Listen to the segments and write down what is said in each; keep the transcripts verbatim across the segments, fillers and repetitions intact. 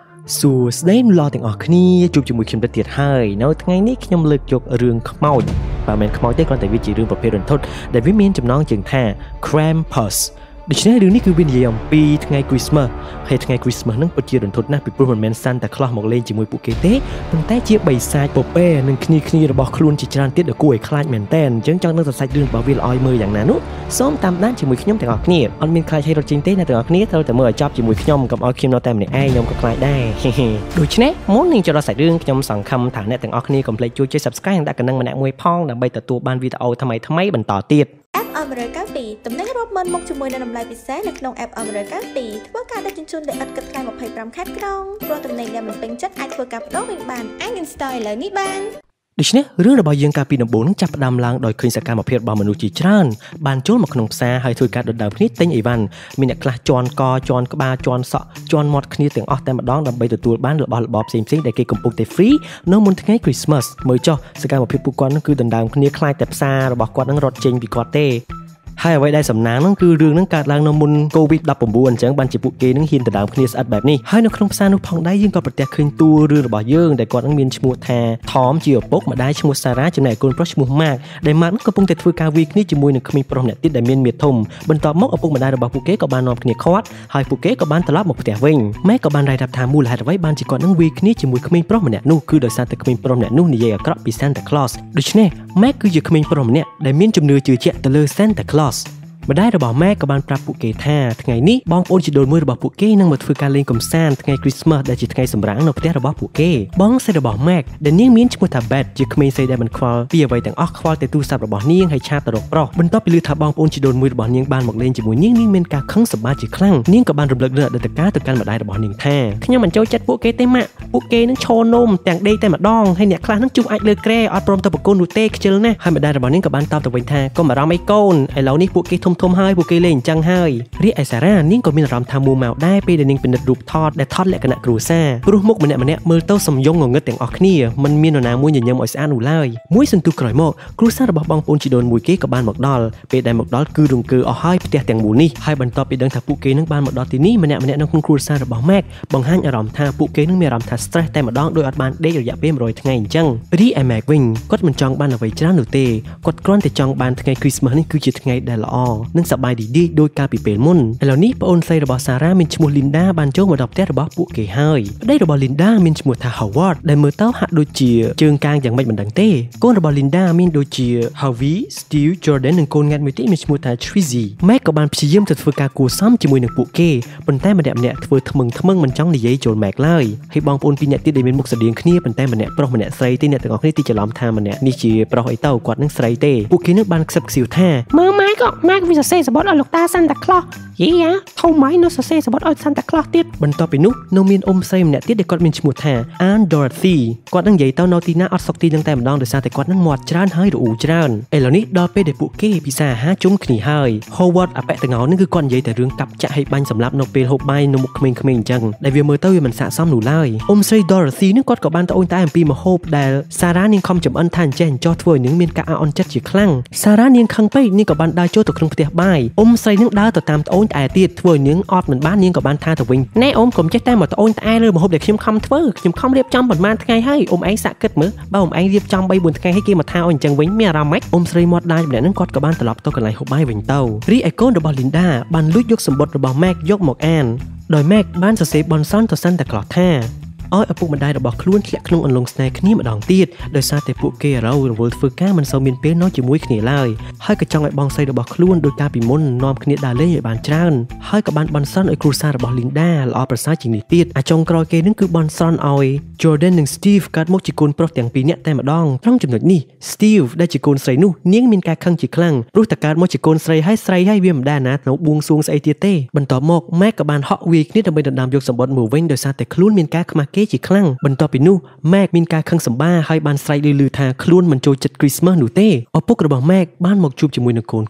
สวัสดีรอแต่งออกนี่จูบจมูกเข็มตะเตียดให้เนาะทั้งไงนี่ขยมเลือกยกเรื่องขมาวป่าแมนขมาวได้ก่อนแต่วิจิเรื่องประเภทรันทดแต่วิมีนจำน้องจึงแท้ Krampusดิฉันให้ดูนี่คือวินเยียมปีทั้งไงคริสต์มาสให้ทั้งไงคริสต์มาสนั่งปฏิรันทดนะปีโปรแมนซันแต่คลอหมอกเล่นจมูกปุกเกเต้ตั้งแต่เจี๊ยบใบสายโปเป้หนึ่งคณีคณีระบอกคลุนจิตรานเตี้ยเดือกุ้ยคลาดแมนเต้นจังจังนั่งตัดสายเรื่องบาวิลออยมืออย่างนั้นนุซ้อมตามด้านจมูกขยมแต่ออกนี่อันมีใครใช้รถจริงเต้ในแต่ออกนี่เท่าแต่เมื่อจับจมูกขยมกับออยคิมนอแตมในไอ้ยมก็คลายได้เฮ้เฮ้โดยเฉพาะม้วนหนึ่งจะรอสายเรื่องขยมสองคำฐานในแต่ออกนี่ก็เลยช่วย subscribe ได้กันนั่งมาแนมวยพ่องดับใบต่อตัวบานวิดีโอทำไมทำไมบรรต่อติดแอปอเมริกาปีตำแหน่งรบมันมุกจมวยในลำลายพิเศษในขนมแอปอเมริกาปีเพื่อการได้จุนจุนได้อัดกัดการบอกไผ่ปรำคัดกรองรวมตำแหน่งได้มันเป็นจัดไอเพื่อการร้องเป็นบานไอเงินสไตล์เลยนี่บานดิฉันเรื่องระบายยังการปีนบนจับดำล้างโดยคืนสการมาเพียบบอมนุษย์จีจรานบานโจนมาขนมแซ่ให้ถือการโดดดาวพนิษเต็งอีวันมีนักลาจอนกอจอนกบาจอนเสาะจอนมอดคณีเตียงออกแต่มาดองดับใบตัวตัวบ้านหรือบอลบอบซิมซิงได้เกี่ยกับปุ่มเตฟรีน้องมุนทั้งไงคริสต์มาสเมื่อเจ้าสการมาเพียบปุกอนนั่นคือดันดาวคณีคลายแต่ซาระบอกกอดนั่งรถเจงปีกอเต้ให้ไว้ได้สำนักนั่นคือเรื่องนั่งการล้างน้ำมันโควิดดับปุ่มบวนจังบันจิปุเกนั่งหินแต่ดาวคณีสัตแบบนี้ให้นักขนมซานุพองได้ยิ่งก่อนประเดี๋ยวคืนตัวเรื่องระบายเยื่อแต่ก่อนนั่งมีชมูแททอมเจียวปกมาได้ชมูสาระจำไหนคนเพราะชมูมากได้มากนั่งกระปุกแต่ฟื้นการวิกนี่จมูกหนึ่งขมิ้นปรมเนี่ยติดได้เมียนเมียทมบรรทอมกเอาปุกมาได้ระบายปุเกกับบานนอมคณีคอดให้ปุเกกับบานตลับหมกแต่เวงแม่กับบานรายดับทามูลหายไว้บานจิก่อนนั่งวิกนี่จมูกขมิ้นปรมเนี่ยนู่คือโดยสารแต่ขมิ้นปรมเนี่ยนู่นี่ยังกระปีเซนแต่คลอสโดยเฉพาะแม่คืออยู่ขมิ้นปรมเนี่ยได้เมียนจำเนื้อจืดเจาะแต่เลยเซนแต่คลอสมาได้ระบอบแม่กับบานปรับปุเกท่าทั้งไงนี้บองโอนจิโดนมือระบอบปุเกนั่งมาฝึกการเล่นกลมแซนทั้งไงคริสต์มาสได้จิตทั้งไงสำรังนประเทศระบอบปุเกบองใส่ระบอบแม่เดนยิ่งมิ้นชมุทาแบดจิคเมย์ใส่ได้มันควอลเปียไว้แต่งออกควอลแต่ตู้สับระบอบนี้ยังให้ชาตลกปลอกบนโต๊ะไปลือทับบองโอนจิโดนมือระบอบนี้บานหมกเล่นจมูกยิ่งนิ่งเมนกาขังสบายจิคลั่งนิ่งกับบานรำลึกเลือดเดือดก้าตัวการมาได้ระบอบนิ่งแท้ขยันมันโจจัดปุเกเต็มมะปุเกนั่งโชว์นมแต่งเดย์แต่มาดองให้เนี่ยคลานั่งจุ่มไอเลือแกรออดปรมตะปกโกนูเต้เจลนะให้มาได้ระบอบนี้กับบานตอบตะวันแท้ก็มาเราไม่โกนไอเหล่านี้ปุเกทมทมให้ปุเกเล่นจังให้เรียกไอสาระนิ่งก็มีรำทำมูเมาได้ไปเดนิ่งเป็นรูปทอดและทอดและกระกรูซ่าปรุมุกมันเนี่ยมันเนี่ยมือเต้าสมยงงงเงินแต่งออกนี่มันมีหนามุ้ยยังยังอ่อยสะอาดอู่เลยมุ้ยสันตุกร่อยโมกรูซ่าระบบบางปูนจีโดนมุ้ยเก๋กับบานหมกดอลไปได้หมกดอลคือรุงคือเอาให้ไปแต่งมูนี่ให้บรรทอไปดังถักปูเก๋นั่งบานหมกดอลทีนี้มันเนี่ยมันเนี่ยนั่งคุณครูซ่าระบบแม็กบางห้างอารมณ์ท่าปูเก๋นั่งมีอารมณ์ท่าสเตรสแต่หมกดอลโดยอัดบานได้ระยะเป็นรอยทั้งไงจังรีไอแม็กวิงก็มันจองบานเอาไว้จ้าหนูเตะกดกรอนแต่จองบานทั้งไงคริสต์มาสนี่คือจิตทั้งไงได้ละอ้อนั่งสบายดีดีโดยการปีเปรมุนเหล่านี้ปอนใส่ระบอบซาร่ามินชมูลินดาบานโจมาดอกแต่ระบอบปุเกให้ได้ระบอบลินดามินชมูทาฮาวาร์ดได้เมื่อเต้าหักโดยเจียเจิงกลางอย่างไม่เหมือนดังเต้ก้นระบอบลินดามินโดยเจียฮาวีสตีฟจอร์แดนหนึ่งคนงานมิติมินชมูทาทริซีแม่กับบานพิเยี่ยมจะฝึกการกูซ้ำจมูกหนึ่งปุเก้ปันแต่มันเนี่ยเนี่ยฝึกทมึงทมึงมันจ้องในยัยโจรแม็กเลยให้บางปอนปีเนี่ยที่ได้เป็นมุกเสดียงขี้ปันแต่มันเนี่ยเพราะมันเนี่ยใส่ที่เนี่ยแต่ออกนี่ที่จะล้อมทามันเนี่ยนี่เจียเพราะไอเต้ากวาดนั่งใส่เต้ปุเก้นึกบานสับสิวแท้เมื่อไม้ก็แม็กวิสเซ่สปอตอลูกตาซันตะคลอยี่ยะเท่าไม้นอสเซ่สปอตอซันตะคลอติดบรรทอไปนุโนมินอมไซมเนี่ยที่เด็กกอดมินชมูแท้อันดอร์ธีกวาดนั่งใหญ่เต้านอตีน่าอัดสกตีตั้งแต่มันดองโดยซาแต่กวาดนั่งหมดจานให้หรืออูจานเอเหล่านี้ดอเป้เดปุเก้พิซาฮะจุ้มขณีให้ฮาวาร์ดอเปะแต่เงานั่นคือก้อนใหญ่แต่เรื่องกับจะให้บันสำหรับโนเปลหกใบนมุกเขมงเขมงจังได้เวียเมอร์เต้มันสะสมหนูไล่อมไซดอร์ธีนึกกอดกับบันตะโอนตาแอมปีมาโฮปได้ซาร่านิ่งคอมจำอันทันเจนจอถ้วยนึงมีกาออนจัดจีคลั่งซาร่านิ่งคังไปนี่กับบันได้โจตกครึ่งเตียบใบอมไซนึกดาวต่อตามตะโอนตาตีถ้วยนึงออดเหมือนบ้านนิ่งกับบันท่าตะวิงแน่อมผมจะแต่หมดตะโอนตาเลยมาโฮปเด็กชิมคำถ้วยชิมคำเรียบจำบนมาทั้งไงให้อมไอสะเกิดมือบ้าอมไอเรียบจำใบบุญทั้งไงให้เกี่ยมาท่าอ่อนจังวิงเมียรำไหมอมไซมอดได้แบบนั้นกอดกับบันตลอดตัวกันไหลหกใบวิงเต้ารีไอโก้ดบอลลินดาบันลุยยกสมบัติระบอบแม็กยกหมอกแอนโดยแม็กบ้านสเซบอลซ่อนตัวสั้นแต่กลอดแท้อ้อยเอาปุกมันได้ระบอกคล้วนแหลกขนมอันลงสแน็คนี่มาดองตีดโดยซาแต่ปุกเกเราเวิร์ดฝึกก้ามันเซามินเป้น้อยจีมุ้ยขณีไล่ให้กระจองไอบองไซระบอกคล้วนโดยการปีมุนนอมขณีดาเล่ยบานจ้านให้กับบานบอลซ่อนไอครูซาระบอกลินดาละอประสาจิงนิตีดอาจงกรอยเกนั่นคือบอลซ่อนเอาจอร์แดนหนึ่งสตีฟการมกจิกุลโปรแต่งปีเนี่ยแต่มาดองต้องจำนวนนี่สตีฟได้จิกุลใส่นู่เนียงมินการขังจิคลั่งรู้แต่การมกจิกุลใส่ให้ใส่ให้เวียมได้นะหนูบวงซวงใส่เตียเต้บรรทอมกแม่กับบานฮอกวีกนี่ทำไมดันดำยกสมบัติหมู่เว้นโดยซาแต่คล้วนมินการขมาเกจิคลั่งต่อไปนู่แม็กมินการขังสมบ้าให้บานไซลือลือทาคล้วนมันโจจัดคริสต์มาสหนูเต้เอาพวกระบอกแม็กบ้านหมกจูบจมูกหนึ่งโคนกอด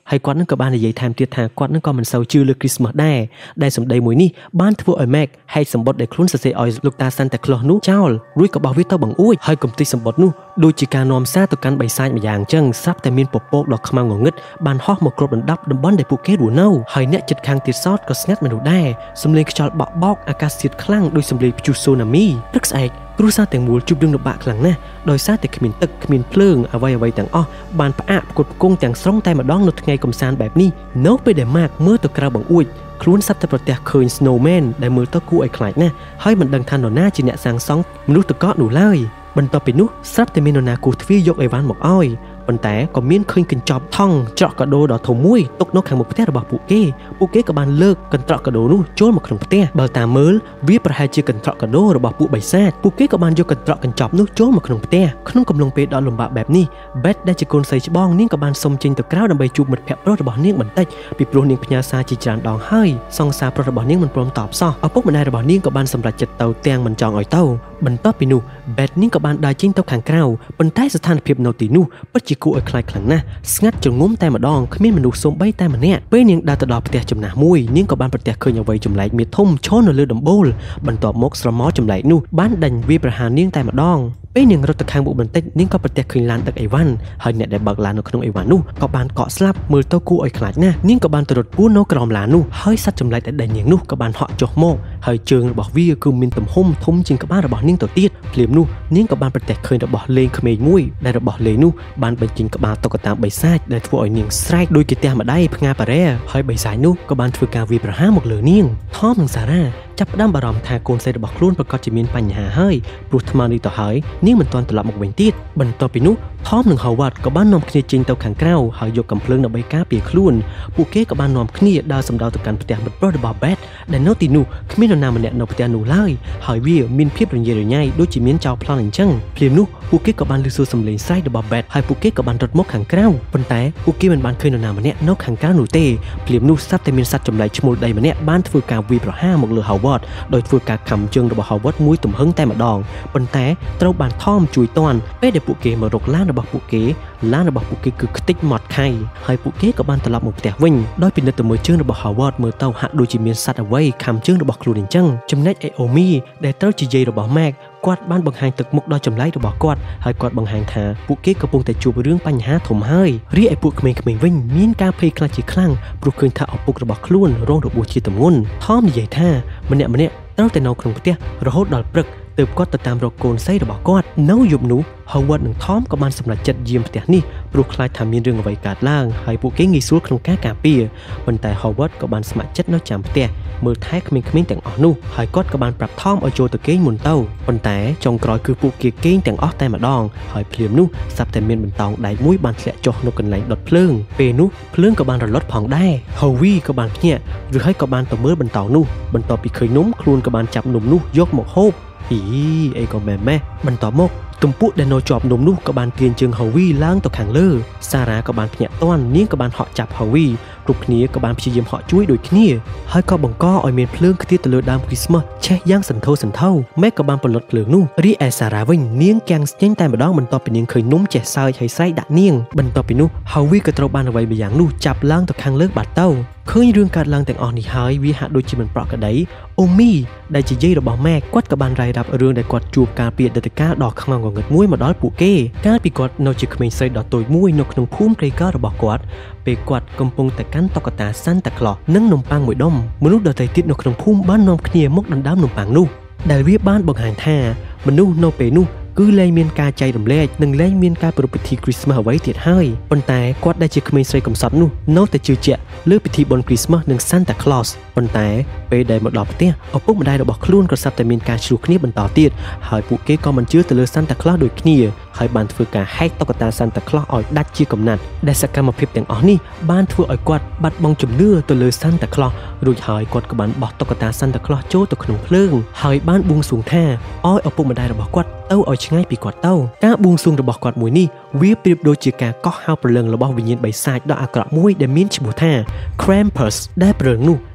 ហើយគាត់នឹងក៏បាននិយាយថែមទៀតថាគាត់នឹងក៏មិនសូវជឿលើ Christmas ដែរដែលសម្ដីមួយនេះបានធ្វើឲ្យ Mac ហែកសម្បត្តិដែលខ្លួនសរសេរឲ្យលោកតា Santa Claus នោះចោលរួចក៏បោះវាទៅបង្អួចហើយគំតិចសម្បត្តិនោះដូចជាការនាំសារទៅកាន់បិសាចម្យ៉ាងចឹងស្រាប់តែមានពពកដ៏ខ្មៅងងឹតបានហោះមកគ្របដណ្ដប់តំបន់ដែលពួកគេរស់នៅហើយអ្នកជិតខាងទៀតសោតក៏ស្ងាត់មនុស្សដែរសំឡេងខ្យល់បក់បោកអាកាសធាតុខ្លាំងដូចសំឡេងព្យុះសូណាមីព្រឹកស្អែកគ្រួសារទាំងមូលជួបរឿងលំបាកខ្លាំងណាស់ដោយសារតែគ្មានទឹកគ្មានភ្លើងអ្វីអ្វីទាំងអស់បានផ្អាកផ្គត់ផ្គង់ទាំងស្រុងតែម្ដងនៅថ្ងៃកំសាន្តបែបនេះនៅពេលដែល Mark មើលទៅក្រៅបង្អួចខ្លួនសັບតែប្រទះឃើញ Snowman ដែលមើលទៅគួរឲ្យខ្លាចណាស់ហើយមិនដឹងថានរណាជាអ្នកសាងសង់មនុស្សតកកនោះឡើយបន្ទាប់ពីនោះស្រាប់តែមាននរណាគូសទ្វារយកអីវ៉ាន់មកឲ្យប៉ុន្តែក៏មានឃើញកញ្ចប់ថង់ច្រកកាដូដ៏ធំមួយទុកនៅខាងមុខផ្ទះរបស់ពួកគេពួកគេក៏បានលើកកន្ត្រកកាដូនោះចូលមកក្នុងផ្ទះបើតាមមើលវាប្រហែលជាកន្ត្រកកាដូរបស់ពួកបិសាចពួកគេក៏បានយកកន្ត្រកកញ្ចប់នោះចូលមកក្នុងផ្ទះក្នុងកំឡុងពេលដ៏លំបាកបែបនេះ Beth ដែលជាកូនស្រីច្បងនាងក៏បានសុំចេញទៅក្រៅដើម្បីជួបមិត្តភក្តិប្រុសរបស់នាងបន្តិចពីព្រោះនាងផ្ញើសារជាច្រើនដងហើយសង្សារប្រុសរបស់នាងមិនព្រមតបសោះឪពុកម្ដាយរបស់នាងក៏បានសម្រេចចិត្តទៅទាំងមិនចង់ឲ្យទៅបន្ទាប់ពីនោះ Beth នាងក៏បានដើរចេញទៅខាងក្រៅប៉ុន្តែស្ថានភាពនៅទីនោះពិតជាគួរឲ្យខ្លាចខ្លាំងណាស់ស្ងាត់ចងំតែម្ដងគ្មានមនុស្សសូម្បីតែម្នាក់ពេលនាងដើរទៅដល់ផ្ទះចំណាស់មួយនាងក៏បានប្រទះឃើញអ្វីចម្លែកមាសធំឈរនៅលើដំបូលបន្ទាប់មកស្រមោលចម្លែកនោះបានដេញវាប្រហារនាងតែម្ដងពេលនាងរត់ទៅខាងមុខបន្តិចនាងក៏ប្រទះឃើញឡានដឹកអីវ៉ាន់ហើយអ្នកដែលបើកឡាននៅក្នុងអីវ៉ាន់នោះក៏បានកកស្លាប់មើលទៅគួរឲ្យខ្លាចណាស់នាងក៏បានទៅរត់ពួននៅក្រោមឡាននោះហើយសត្វចម្លែកដែលដេញនាងនោះក៏បានហក់ចុះមកហើយជើងរបស់វាគឺមានទំហំធំជាងក្បាលរបស់នាងទៅទៀតភ្លាមនោះនាងក៏បានប្រទះឃើញរបស់លេងក្មេងមួយដែលរបស់លេងនោះបានបញ្ចេញក្បាលតុក្កតាបិសាចដែលធ្វើឲ្យនាងស្រែកដូចជាទះម្ដាយផ្ងាប៉ារ៉ែហើយបិសាចនោះក៏បានធ្វើការវាយប្រហារមកលើនាងថមនិងសារ៉ាចាប់ផ្ដើមបារម្ភថាកូនស្រីរបស់ខ្លួនប្រកាសជាមានបញ្ហាហើយព្រោះថ្មនេះទៅហើយនាងមិនទាន់ត្រឡប់មកវិញទៀតបន្ទាប់ពីនោះថមនិង Howard ក៏បាននាំគ្នាចេញទៅខាងក្រៅហើយយកកាំភ្លើងដើម្បីការពារខ្លួនពួកគេក៏បាននាំគ្នាដើរសម្ដៅទៅកាន់ផ្ទះមិត្តប្រុសរបស់ Beth ដែលនៅទីនោះគ្មាននរណាម្នាក់នៅផ្ទះនោះឡើយហើយវាមានភាពរញ៉េរញ៉ៃដូចជាមានចោរប្លន់អញ្ចឹងភ្លាមនោះពួកគេក៏បានឮសួរសំឡេងស្រែករបស់ Beth ហើយពួកគេក៏បានរត់មកខាងក្រៅប៉ុន្តែពួកគេមិនបានឃើញនរណាម្នាក់នៅខាងក្រៅនោះទេភ្លាមនោះស្រាប់តែមានសត្វចម្លែកឈ្មោលដីម្នាក់បានធ្វើការវាយប្រហារមកលើ Howard ដោយធ្វើការខំជើងរបស់ Howard មួយទំហឹងតែម្ដងប៉ុន្តែត្រូវបានថមជួយតាន់ពេលដែលពួកគេមករកឡានរបស់ពួកគេឡានរបស់ពួកគេគឺខ្ទេចមាត់ខៃហើយពួកគេក៏បានត្រឡប់មកផ្ទះវិញដោយពិនិត្យទៅមើលជើងរបស់ Howard មើលទៅហាក់ដូចជាមានសត្វអ្វីខំជើងរបស់ខ្លួនអញ្ចឹងចំណែកឯ Omi ដែលត្រូវជាយាយរបស់ Mac គាត់បានបង្ហាញទឹកមុខដ៏ចម្លែករបស់គាត់ហើយគាត់បង្ហាញថាពួកគេកំពុងតែជួបរឿងបញ្ហាធំហើយរីឯពួកក្មេងៗវិញមានការភ័យខ្លាចជាខ្លាំងព្រោះឃើញថាឪពុកររបស់ខ្លួនរងរបួសជាទម្ងន់ថមនិយាយថាម្នាក់ម្នាក់ត្រូវតែនៅក្នុងផ្ទះរហូតដល់ព្រឹកទើបគាត់ទៅតាមរកកូនស្រីរបស់គាត់នៅយប់នោះ Howard និង Tom ក៏បានសម្រេចចិត្តយាមផ្ទះនេះព្រោះខ្លាចថាមានរឿងអ្វីកើតឡើងហើយពួកគេងាយស្រួលក្នុងការការពារប៉ុន្តែ Howard ក៏បានស្ម័គ្រចិត្តនៅចាំផ្ទះមើលថែក្មេងៗទាំងអស់នោះហើយគាត់ក៏បានប្រាប់ Tom ឲ្យចូលទៅគេងមុនទៅប៉ុន្តែចុងក្រោយគឺពួកគេគេងទាំងអស់តែម្ដងហើយភ្លាមនោះស្រាប់តែមានបន្តោងដែកមួយបានធ្លាក់ចុះនៅកន្លែងដុតភ្លើងពេលនោះភ្លើងក៏បានរលត់ផងដែរ Howie ក៏បានភ្ញាក់ឬហើយក៏បានទៅមើលបន្តោងនោះបន្ទាប់ពីឃើញនំខ្លួនក៏បានចាប់នំនោះយកមកហូបអីអីក៏មែនម៉េះបន្ទាប់មកទំពក់ដែលនៅជាប់នំនោះក៏បានទាញជើង Howie ឡើងទៅខាងលើសារ៉ាក៏បានភ្ញាក់តាន់នាងក៏បានហក់ចាប់ Howie គ្រប់គ្នាក៏បានព្យាយាមហក់ជួយដូចគ្នាហើយក៏បង្កឲ្យមានភ្លើងខ្ទាតទៅលើដើម Christmas ឆេះយ៉ាងសន្ធោសន្ធៅ Mac ក៏បានពន្លត់ភ្លើងនោះរីឯសារ៉ាវិញនាងគាំងស្ញែងតែម្ដងបន្ទាប់ពីនាងឃើញនំចេះសើចហើយស្រែកដាក់នាងបន្ទាប់ពីនោះ Howie ក៏ត្រូវបានអ្វីម្យ៉ាងនោះចាប់ឡើងទៅខាងលើបាត់ទៅឃើញរឿងកើតឡើងទាំងអស់នេះហើយវាហាក់ដូចជាមិនប្រក្រតីអូមីដែលជាយាយរបស់ Mac គាត់ក៏បានរាយរាប់រឿងដែលគាត់ជួបកាលពីអតីតកាលដ៏ខ្មៅងងឹតមួយមកដល់ពួកគេកាលពីគាត់នៅជាក្មេងស្រីដ៏តូចមួយនៅក្នុងភូមិក្រីក្ររបស់គាត់ពេលគាត់កំពុងតែកាន់តុក្កតា Santa Claus និងនំប៉័ងមួយដុំមនុស្សដទៃទៀតនៅក្នុងភូមិបាននាំគ្នាមកដណ្ដើមនំប៉័ងនោះដែលវាបានបង្ហាញថាមនុស្សនៅពេលនោះគឺលែងមានការចែករំលែកនិងលែងមានការប្រារព្ធពិធី Christmas អ្វីទៀតហើយប៉ុន្តែគាត់ដែលជាក្មេងស្រីកំសត់នោះនៅតែជឿជាក់លើពិធីបុណ្យ Christmas និង Santa Claus ប៉ុន្តែពេលដែលមកដល់ផ្ទះឪពុកម្ដាយរបស់ខ្លួនក៏ស្រាប់តែមានការឈ្លោះគ្នាបន្តទៀតហើយពួកគេក៏មិនជឿទៅលើ Santa Claus ដូចគ្នាហើយបានធ្វើការហែកតុក្កតា Santa Claus ឲ្យដាច់ជាកំណាត់ដែលសកម្មភាពទាំងអស់នេះបានធ្វើឲ្យគាត់បាត់បង់ជំនឿទៅលើ Santa Claus រួចហើយគាត់ក៏បានបោះតុក្កតា Santa Claus ចូលទៅក្នុងភ្លើងហើយបានបួងសួងថាឲ្យឪពុកម្ដាយរបស់គាត់ទៅឲ្យឆ្ងាយពីគាត់ទៅការបួងសួងរបស់គាត់មួយនេះវាប្រៀបដូចជាការកោះហៅព្រលឹងរបស់វិញ្ញាណបិសាចដ៏អាក្រក់មួយដែលមានឈ្មោះថា Krampus ដែលព្រលឹងនោះ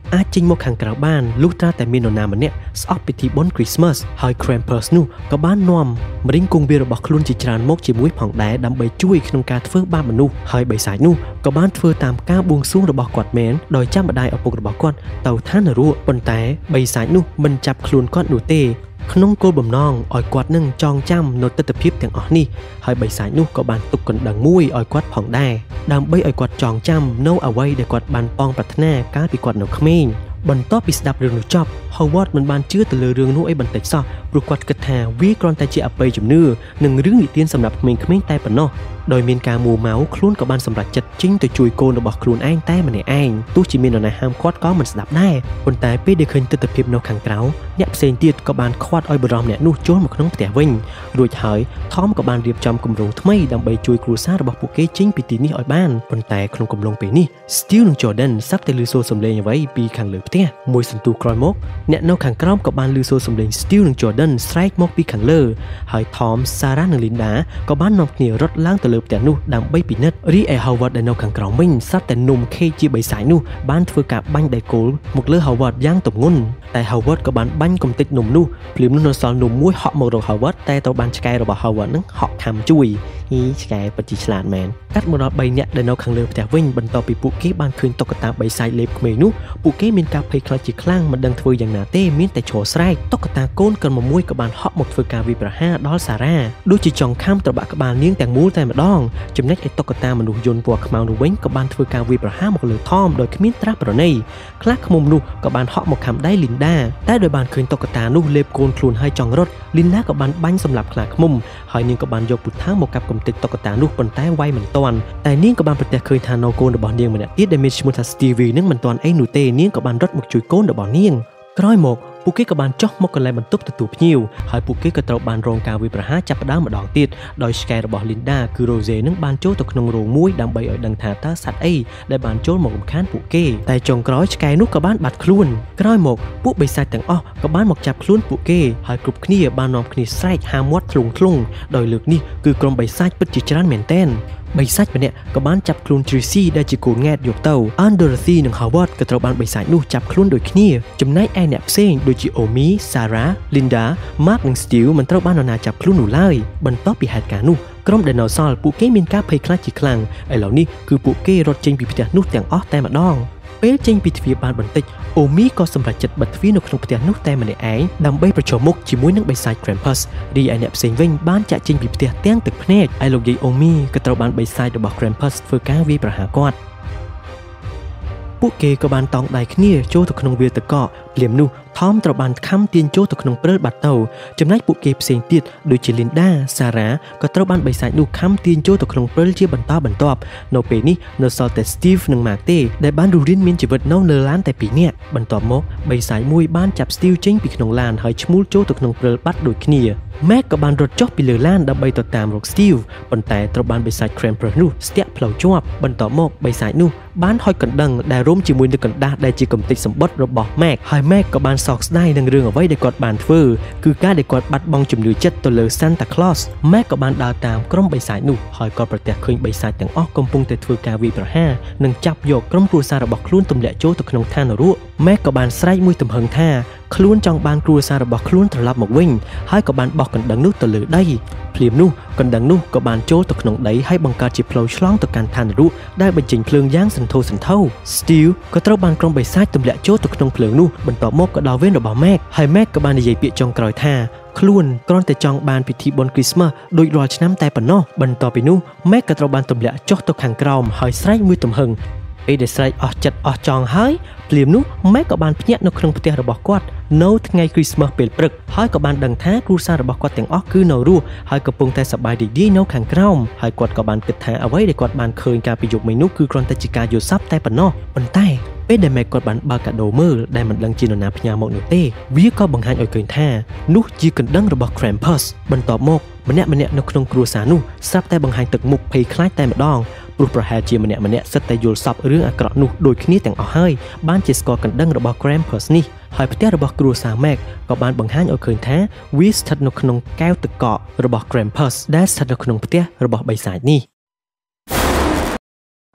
អាចចេញមកខាងក្រៅបានលុះត្រាតែមាននរណាម្នាក់ស្អប់ពិធីបុណ្យ Christmas ហើយ Krampus នោះក៏បាននាំម្រិញគង្វាលរបស់ខ្លួនជាច្រើនមកជាមួយផងដែរដើម្បីជួយក្នុងការធ្វើបាបមនុស្សហើយបិសាចនោះក៏បានធ្វើតាមការបួងសួងរបស់គាត់មែនដោយចាំម្ដាយឪពុករបស់គាត់ទៅឋាននរកប៉ុន្តែបិសាចនោះមិនចាប់ខ្លួនគាត់នោះទេក្នុងគោលបំណងឲ្យគាត់នឹងចងចាំនៅទិដ្ឋភាពទាំងអស់នេះហើយបិសាចនោះក៏បានទុកកណ្ដឹងមួយឲ្យគាត់ផងដែរដើម្បីឲ្យគាត់ចងចាំនៅអ្វីដែលគាត់បានប៉ងប្រាថ្នាកាលពីគាត់នៅក្មេងបន្ទាប់ពីស្ដាប់រឿងនោះចប់ Howard មិនបានជឿទៅលើរឿងនោះអីបន្តិចសោះព្រោះគាត់គិតថាវាគ្រាន់តែជាអបិយជំនឿនិងរឿងនិទានសម្រាប់ក្មេងៗតែប៉ុណ្ណោះដោយមានការមួម៉ៅខ្លួនក៏បានសម្រេចចិត្តចេញទៅជួយកូនរបស់ខ្លួនឯងតែម្នាក់ឯងទោះជាមាននរណាហាមគាត់ក៏មិនស្ដាប់ដែរប៉ុន្តែពេលដែលឃើញទិដ្ឋភាពនៅខាងក្រៅអ្នកផ្សេងទៀតក៏បានខ្វាត់ឲ្យបរិមអ្នកនោះចូលមកក្នុងផ្ទះវិញរួចហើយ Tom ក៏បានរៀបចំគម្រោងថ្មីដើម្បីជួយគ្រួសាររបស់ពួកគេចេញពីទីនេះឲ្យបានប៉ុន្តែក្នុងកំឡុងពេលនេះ Steve និង Jordan សឹកតែឮសូរសំឡេងអ្វីពីខាងលើផ្ទះមួយសន្ទុះក្រោយមកអ្នកនៅខាងក្រោមក៏បានឮសូរសំឡេង Steve និង Jordan ស្រែកមកពីខាងលើហើយ Tom, Sarah និង Linda ក៏បាននាំគ្នារត់ឡើងទៅលើផ្ទះនោះដើម្បីពិនិត្យរីឯ Howard ដែលនៅខាងក្រោមវិញសត្វតែនំ Cake ជាបិសាចនោះបានធ្វើការបាញ់ដៃគោលមកលើ Howard យ៉ាងទម្ងន់តែ Howard ក៏បានបាញ់កំទេចនំនោះភ្លាមនោះនៅសល់នំមួយហក់មករក Howard តែត្រូវបានឆ្កែរបស់ Howard នឹងហក់ខំជួយហីឆ្កែពិតជាឆ្លាតមែនកាត់មកដល់បីនាក់ដែលនៅខាងលើផ្ទះវិញបន្ទាប់ពីពួកគេបានឃើញតុក្កតាបិសាចលេបក្មេងនោះពួកគេមានការភ័យខ្លាចជាខ្លាំងមិនដឹងធ្វើយ៉ាងណាទេមានតែឈរស្រែកតុក្កតាកូនកិនមួយក៏បានហក់មកធ្វើការវាយប្រហារដល់សារ៉ាដូចជាចង់ខំត្របាក់ក្បាលនាងទាំងមូលតែម្ដងចំណែកឯតុក្កតាមនុស្សយន្តពណ៌ខ្មៅនោះវិញក៏បានធ្វើការវាយប្រហារមកលើ Tom ដោយគ្មានត្រាស់ប្រណីខ្លះឃ្មុំនោះក៏បានហក់មកខាំដៃ Linda តែដោយបានឃើញតុក្កតានោះលេបកូនខ្លួនហើយចង់រត់ Linda ក៏បានបាញ់សម្លាប់ខ្លាឃ្មុំហើយនាងក៏បានយកពូថៅមកកាប់កំទេចតុក្កតានោះប៉ុន្តែវាយមិនទាន់តែនាងក៏បានប្រទះឃើញថានៅកូនរបស់នាងម្នាក់ទៀតដែលមានឈ្មោះថា Stevie នឹងមិនទាន់អីនោះទេនាងក៏បានរត់មកជួយកូនរបស់នាងក្រោយមកពួកគេក៏បានចុះមកកន្លែងបន្ទប់ទទួលភ្ញៀវហើយពួកគេក៏ត្រូវបានរងការវាយប្រហារចាប់ផ្ដើមម្ដងទៀតដោយឆ្កែរបស់ Linda គឺ Rose នឹងបានចូលទៅក្នុងរោងមួយដើម្បីឲ្យដឹងថាតើសត្វអីដែលបានចូលមករំខានពួកគេតែចុងក្រោយឆ្កែនោះក៏បានបាត់ខ្លួនក្រោយមកពួកបិសាចទាំងអស់ក៏បានមកចាប់ខ្លួនពួកគេហើយគ្រប់គ្នាបាននាំគ្នាស្រែកហាមាត់ធ្លុងធ្លុងដោយលើកនេះគឺក្រុមបិសាចពិតជាច្រើនមែនទែនបិសាចម្នាក់ក៏បានចាប់ខ្លួន Tracy ដែលជាកូនង៉ែតយកទៅ Dorothy និង Howard ក៏ត្រូវបានបិសាចនោះចាប់ខ្លួនដូចគ្នាចំណែកឯអ្នកផ្សេងដូចជា Omi, Sarah, Linda, Mark និង Steve មិនត្រូវបាននរណាចាប់ខ្លួននោះឡើយបន្ទាប់ពីហេតុការណ៍នោះក្រុមដែលនៅសល់ពួកគេមានការភ័យខ្លាចជាខ្លាំងឥឡូវនេះគឺពួកគេរត់ចេញពីផ្ទះនោះទាំងអស់តែម្ដងពេលចេញពីទ្វារបានបន្តិចអូមីក៏សម្រេចចិត្តបិទទ្វារនៅក្នុងផ្ទះនោះតែម្នាក់ឯងដើម្បីប្រឈមមុខជាមួយនឹងបិសាច Krampus រីឯអ្នកផ្សេងវិញបានចាក់ចេញពីផ្ទះទាំងទឹកភ្នែកឯលោកយាយអូមីក៏ត្រូវបានបិសាចរបស់ Krampus ធ្វើការវាយប្រហារគាត់ពួកគេក៏បានតង់ដៃគ្នាចូលទៅក្នុងវាលទឹកកកភ្លាមនោះ Tom ត្រូវបានខំទាញចូលទៅក្នុងព្រិលបាត់ទៅចំណែកពួកគេផ្សេងទៀតដូចជា Linda, Sarah ក៏ត្រូវបានបិសាចនោះខំទាញចូលទៅក្នុងព្រិលជាបន្តបន្ទាប់នៅពេលនេះនៅសល់តែ Steve និង Mark ទេដែលបានរស់រានមានជីវិតនៅលើឡានតែពីរនាក់បន្ទាប់មកបិសាចមួយបានចាប់ Steve ចេញពីក្នុងឡានហើយឈ្មោលចូលទៅក្នុងព្រិលបាត់ដូចគ្នា Mac ក៏បានរត់ចុះពីលើឡានដើម្បីទៅតាមរក Steve ប៉ុន្តែត្រូវបានបិសាច Krampus នោះស្ទាក់ផ្លូវជាប់បន្ទាប់មកបិសាចនោះបានហុចកណ្ដឹងដែលរុំជាមួយនឹងកណ្ដាស់ដែលជាកំទេចសម្បត្តិរបស់ Mac ហើយ Mac ក៏បានសោកស្ដាយនឹងរឿងអ្វីដែលគាត់បានធ្វើគឺការដែលគាត់បាត់បង់ជំនឿចិត្តទៅលើ Santa Claus Mac ក៏បានដើរតាមក្រុមបិសាចនោះហើយគាត់ប្រទះឃើញបិសាចទាំងអស់កំពុងតែធ្វើការវាយប្រហារនិងចាប់យកក្រុមគ្រួសាររបស់ខ្លួនទម្លាក់ចូលទៅក្នុងឋាននរក Mac ក៏បានស្រែកមួយទំហឹងថាខ្លួនចង់បានគ្រួសាររបស់ខ្លួនត្រឡប់មកវិញហើយក៏បានបោះកណ្ដឹងនោះទៅលើដីភ្លាមនោះកណ្ដឹងនោះក៏បានចូលទៅក្នុងដីហើយបង្កើតជាផ្លូវឆ្លងទៅកាន់ឋាននរកដែលបញ្ចេញភ្លើងយ៉ាងសន្ធោសន្ធៅ Steve ក៏ត្រូវបានក្រុមបិសាចទម្លាក់ចូលទៅក្នុងភ្លើងនោះបន្ទាប់មកក៏ដល់វេនរបស់ Mac ហើយ Mac ក៏បាននិយាយពាក្យចុងក្រោយថាខ្លួនគ្រាន់តែចង់បានពិធីបុណ្យ Christmas ដូចរាល់ឆ្នាំតែប៉ុណ្ណោះបន្ទាប់ពីនោះ Mac ក៏ត្រូវបានទម្លាក់ចុះទៅខាងក្រោមហើយស្រែកមួយទំហឹងពេលដែលស្រែកអស់ចិត្តអស់ចង់ហើយភ្លាមនោះ Mac ក៏បានភ្ញាក់នៅក្នុងផ្ទះរបស់គាត់នៅថ្ងៃ Christmas ពេលព្រឹកហើយក៏បានដឹងថាគ្រួសាររបស់គាត់ទាំងអស់គឺនៅរស់ហើយកំពុងតែសប្បាយរីករាយនៅខាងក្រោមហើយគាត់ក៏បានគិតថាអ្វីដែលគាត់បានឃើញកាលពីយប់មិញនោះគឺគ្រាន់តែជាការយល់សប្តិតែប៉ុណ្ណោះប៉ុន្តែពេលដែល Mac គាត់បានបើកកាដូមើលដែលមិនដឹងជានរណាផ្ញើមកនោះទេវាក៏បង្ហាញឲ្យឃើញថានោះជាកណ្ដឹងរបស់ Krampus បន្ទាប់មកម្នាក់ម្នាក់នៅក្នុងគ្រួសារនោះស្រាប់តែបង្ហាញទឹកមុខភ័យខ្លាចតែម្ដងព្រោះប្រហែលជាម្នាក់ម្នាក់សិតតែយល់សប្តិរឿងអាក្រក់នោះដូចគ្នាទាំងអស់ហើយបានជាស្គាល់កណ្ដឹងរបស់ Krampus នេះហើយផ្ទះរបស់គ្រួសារ Mac ក៏បានបង្ហាញឲ្យឃើញថាវាស្ថិតនៅក្នុងកែវទឹកកករបស់ Krampus ដែលស្ថិតនៅក្នុងផ្ទះរបស់បិសាចនេះ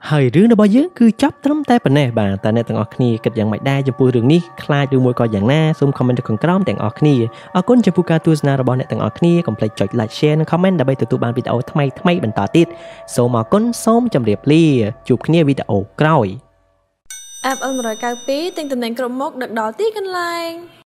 ហើយរឿងរបស់យើងគឺចាប់ត្រឹមតែប៉ុណ្ណេះបាទតើអ្នកទាំងអស់គ្នាគិតយ៉ាងម៉េចដែរចំពោះរឿងនេះខ្លាចឬមួយក៏យ៉ាងណាសូម comment នៅខាងក្រោមទាំងអស់គ្នាអរគុណចំពោះការទស្សនារបស់អ្នកទាំងអស់គ្នាកុំភ្លេចចុច like share និង comment ដើម្បីទទួលបានវីដេអូថ្មីៗបន្តទៀតសូមអរគុណសូមជម្រាបលាជួបគ្នាវីដេអូក្រោយ App 192ទិញតំណែងគ្រប់មុខដឹកដល់ទីកន្លែង